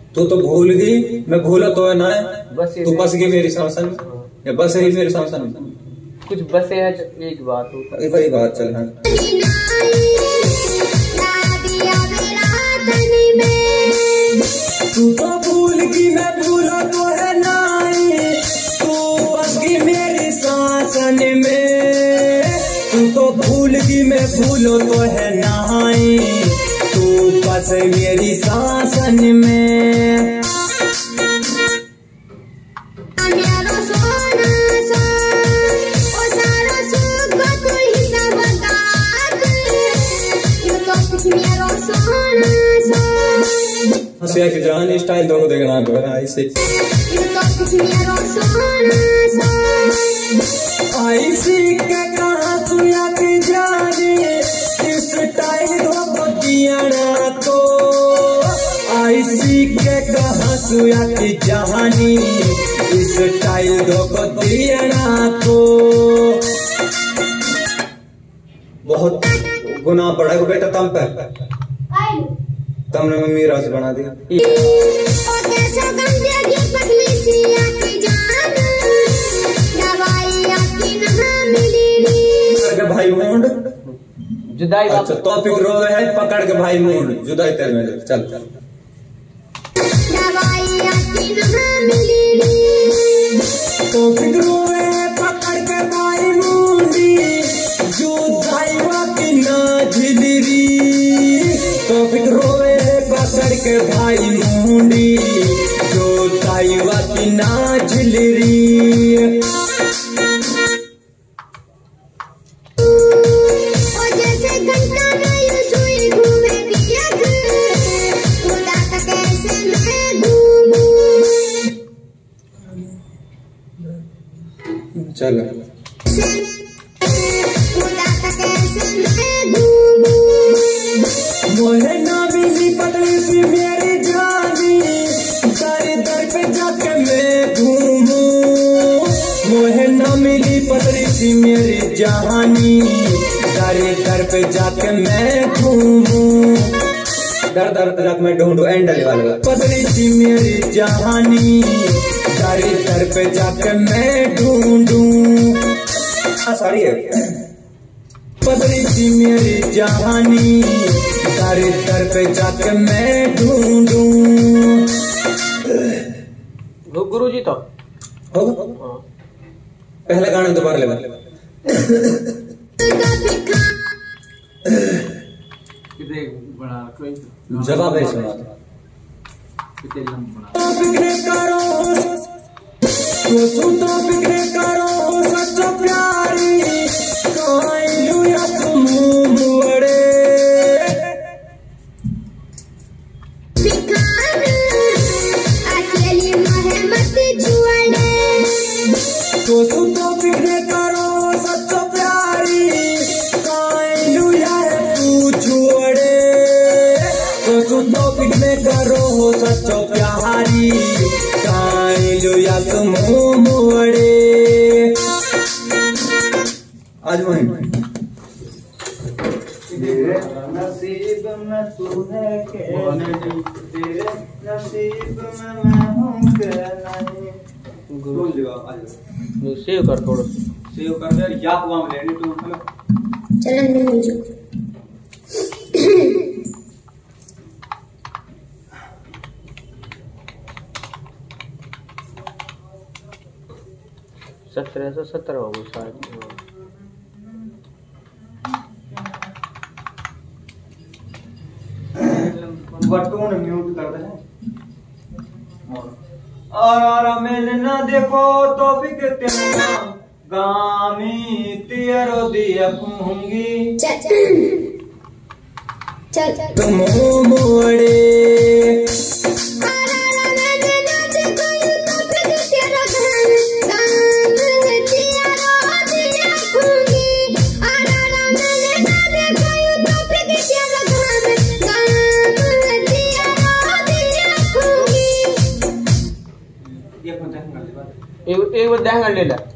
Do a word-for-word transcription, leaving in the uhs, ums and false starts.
तू तो भूल गई, मैं भूला तो है ना है, बस तू बस गई मेरी शासन में, या बस है मेरी शासन में, कुछ बसे है एक बात हो वही बात चल रहा है। तू तो भूल गई, मैं भूला तो है ना, तू बस गई मेरी शासन में, तू तो भूल गई, मैं भूलो तो है ना, तू बस मेरी शासन में। हंसिया की जान स्टाइल दो देखना तो ऐसे ऐसी के कहा सुया की जाने स्टाइल दो बतियाना तो, ऐसी के कहा सुया की जानी स्टाइल दो बतियाना तो। बहुत गुनाह पड़ा है बेटा तम पे, तुमने मम्मी रस बना दिया। भाई मूड जुदाई, अच्छा टॉपिक रो है पकड़ के भाई मूड जुदाई तेरे में चल चल। टॉपिक रो है पकड़ के भाई मूडी जुदाई वाकी ना झिलरी, टॉपिक रो पकड़ के भाई मुंडी जो ताईवा की ना झिलरी। चलो मोहे ना मिली पतली सी मेरी जानी, सारे दर पे जाके मैं घूमूं, मोहे ना मिली पतली सी मेरी जहानी, सारे दर पे जाके मैं घूमूं, दर दर पे जाके मैं ढूंढूं एंडल वाला पतली सी मेरी जहानी, सारे दर पे जाके मैं ढूंढूं। हाँ सॉरी है पतली सी मेरी जहानी, तारे दर पे जाके मैं ढूंढूं। गुरु जी तो हो पहले गाने दोबारा ले जवाब है सुना बिक्रे करो तो तो बिक्रे करो सच्चा प्यारी काइलू या तुम मुड़े अकेली महमत जुड़े तो तो बिक्रे करो सच्चा प्यारी काइलू या तू छोड़े तो तो बिक्रे करो सच्चा प्यारी काइलू या तुम मुड़े। आज वही तेरे नसीब में तू है के नहीं, तेरे नसीब में मैं हूँ के नहीं। गुरु जवाब आज सेव कर थोड़ा सेव कर दे या हुआ हम लेने तू हेलो चलन मुझे सत्रह सौ सत्रह हो गई शायद। बटन म्यूट कर दे और मिलना देखो तो फिक्र तेरा गामी तेरो दिया कहूंगी चल चल तुम मोड़े एक एक बार ध्यान कर ले ला